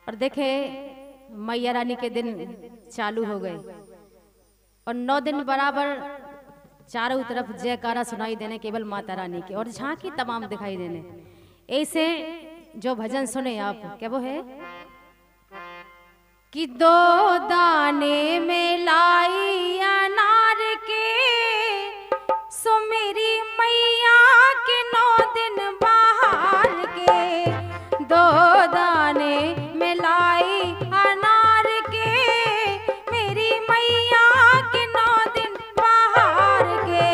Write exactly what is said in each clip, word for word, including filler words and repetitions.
और देखे मैया रानी के दिन चालू हो गए और नौ दिन बराबर चारों तरफ जयकारा सुनाई देने केवल माता रानी के और झांकी तमाम दिखाई देने। ऐसे जो भजन सुने आप क्या वो है कि दो दाने में लाई अनार के सो मेरी मैया के नौ दिन बाहर के। दो दाने में लाई अनार के मेरी मैया के नौ दिन बाहर के।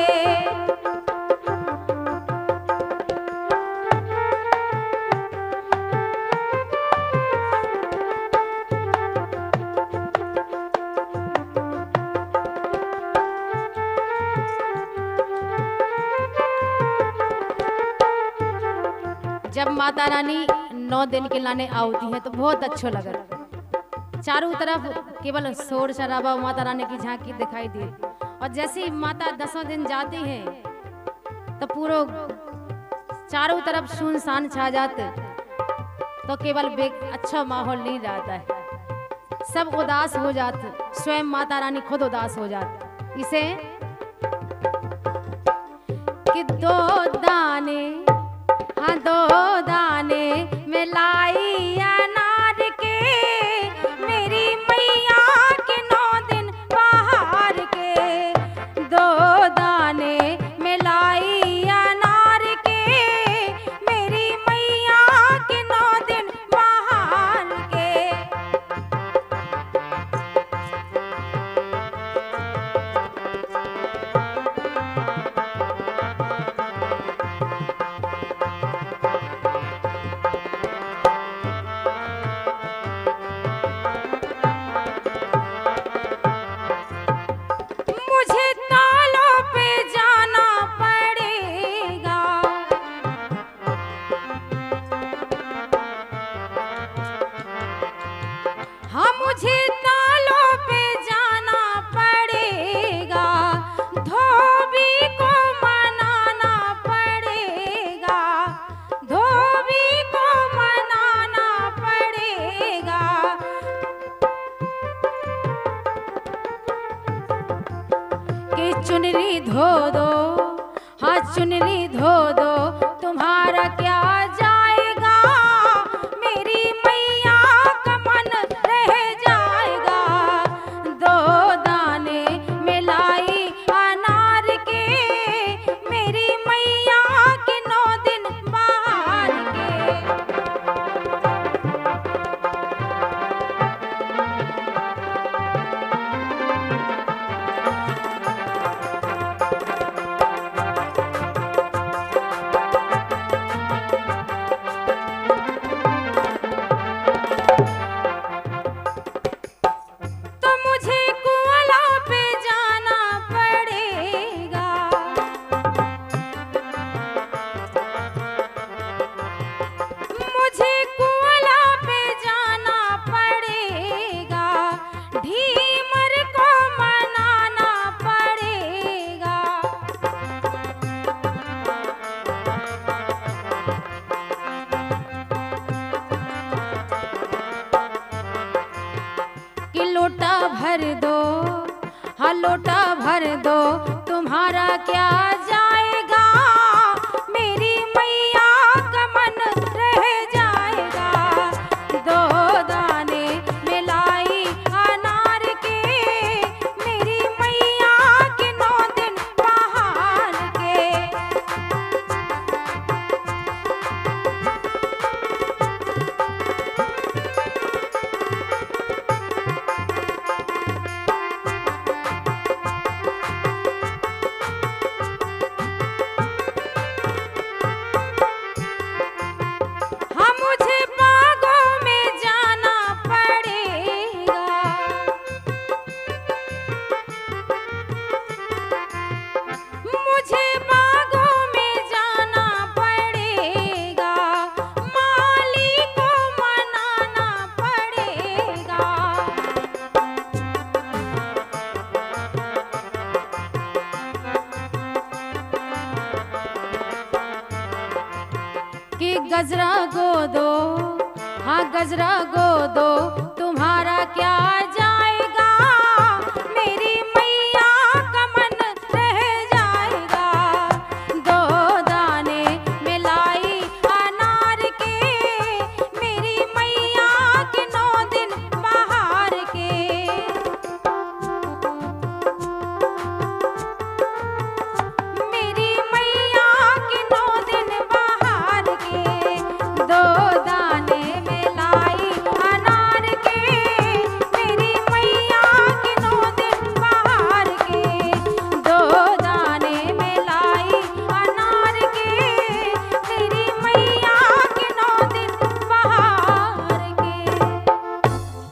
जब माता रानी नौ दिन के लाने आती है तो बहुत अच्छा लगा। चारों तरफ केवल शोर शराबा माता रानी की झांकी दिखाई दी और जैसे ही माता दसों दिन जाती है तो पूरा चारों तरफ सुनसान छा जाते तो केवल अच्छा माहौल नहीं रहता है, सब उदास हो जाते, स्वयं माता रानी खुद उदास हो जाती। इसे कि दो दाने हाँ दो दाने में लाई अनार के मेरी मैया के नौ दिन बाहर के। दो दाने में लाई अनार के मेरी मैया के नौ दिन बाहर के। मुझे तालों पे जाना पड़ेगा, धोबी को मनाना पड़ेगा, धोबी को मनाना पड़ेगा। कि चुनरी धो दो, हाँ चुनरी धो दो, तुम्हारा क्या जाएगा, मेरी मैया का मन रह जाएगा। दो दाने में लाई अनार के मेरी मैया के नौ दिन बाहर के। लोटा भर दो, हाँ लोटा भर दो, तुम्हारा क्या जाएगा, मेरी मैया का मन रह जाएगा। दो दाने में लाई अनार के मेरी मैया के नौ दिन बाहर के। गजरा गोदो